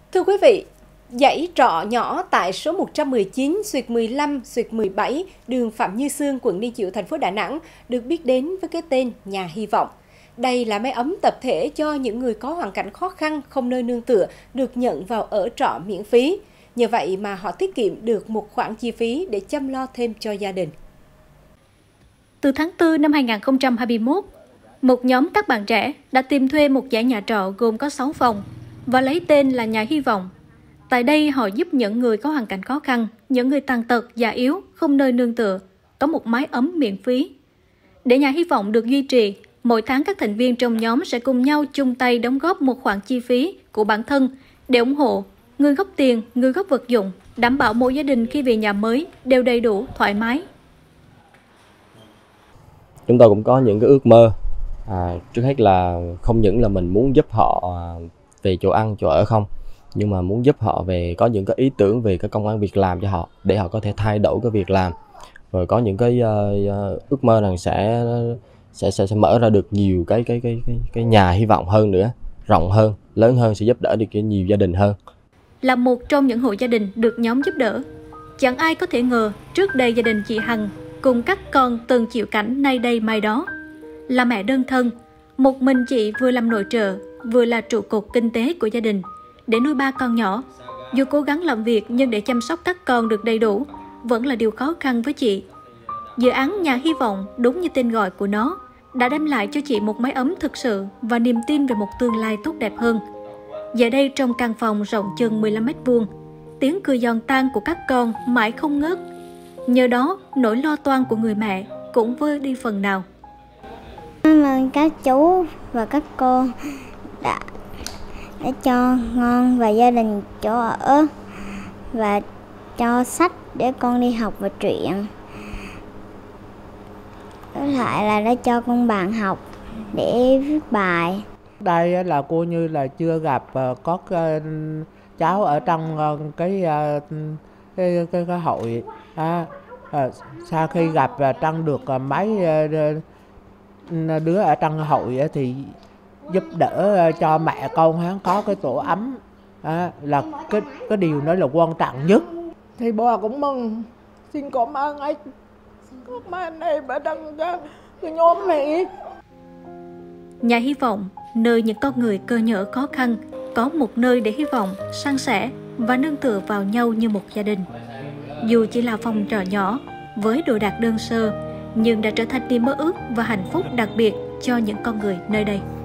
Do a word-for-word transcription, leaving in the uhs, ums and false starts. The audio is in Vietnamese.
Thưa quý vị, dãy trọ nhỏ tại số một trăm mười chín xuyệt mười lăm xuyệt mười bảy đường Phạm Như Xương, quận Liên Chiểu, thành phố Đà Nẵng được biết đến với cái tên Nhà Hy Vọng. Đây là mái ấm tập thể cho những người có hoàn cảnh khó khăn, không nơi nương tựa, được nhận vào ở trọ miễn phí. Nhờ vậy mà họ tiết kiệm được một khoản chi phí để chăm lo thêm cho gia đình. Từ tháng tư năm hai nghìn không trăm hai mươi mốt, một nhóm các bạn trẻ đã tìm thuê một dãy nhà trọ gồm có sáu phòng và lấy tên là Nhà Hy Vọng. Tại đây họ giúp những người có hoàn cảnh khó khăn, những người tàn tật, già yếu, không nơi nương tựa, có một mái ấm miễn phí. Để Nhà Hy Vọng được duy trì, mỗi tháng các thành viên trong nhóm sẽ cùng nhau chung tay đóng góp một khoản chi phí của bản thân để ủng hộ, người góp tiền, người góp vật dụng, đảm bảo mỗi gia đình khi về nhà mới đều đầy đủ, thoải mái. Chúng tôi cũng có những cái ước mơ. À, trước hết là không những là mình muốn giúp họ về chỗ ăn, chỗ ở không, nhưng mà muốn giúp họ về có những cái ý tưởng về cái công ăn việc làm cho họ, để họ có thể thay đổi cái việc làm, rồi có những cái uh, ước mơ rằng sẽ, sẽ sẽ sẽ mở ra được nhiều cái cái cái cái cái nhà hy vọng hơn nữa, rộng hơn, lớn hơn, sẽ giúp đỡ được nhiều gia đình hơn. Là một trong những hộ gia đình được nhóm giúp đỡ, chẳng ai có thể ngờ trước đây gia đình chị Hằng cùng các con từng chịu cảnh nay đây mai đó. Là mẹ đơn thân, một mình chị vừa làm nội trợ, vừa là trụ cột kinh tế của gia đình để nuôi ba con nhỏ. Dù cố gắng làm việc nhưng để chăm sóc các con được đầy đủ vẫn là điều khó khăn với chị. Dự án Nhà Hy Vọng, đúng như tên gọi của nó, đã đem lại cho chị một mái ấm thực sự và niềm tin về một tương lai tốt đẹp hơn. Giờ đây trong căn phòng rộng chừng mười lăm mét vuông, tiếng cười giòn tan của các con mãi không ngớt. Nhờ đó, nỗi lo toan của người mẹ cũng vơi đi phần nào. Cảm ơn các chú và các cô đã, đã cho ngon và gia đình chỗ ở và cho sách để con đi học và truyện. Với lại là đã cho con bạn học để viết bài. Đây là cô như là chưa gặp có cháu ở trong cái cái, cái, cái hội. À, à, sau khi gặp Trăng được mấy đứa ở trong hội thì giúp đỡ cho mẹ con hắn có cái tổ ấm, à, là cái cái điều đó là quan trọng nhất. Thì bà cũng mừng, xin cảm ơn anh, cảm ơn em ở trong cái nhóm này. Nhà Hy Vọng, nơi những con người cơ nhỡ khó khăn có một nơi để hy vọng, san sẻ và nương tựa vào nhau như một gia đình. Dù chỉ là phòng trọ nhỏ với đồ đạc đơn sơ, nhưng đã trở thành niềm mơ ước và hạnh phúc đặc biệt cho những con người nơi đây.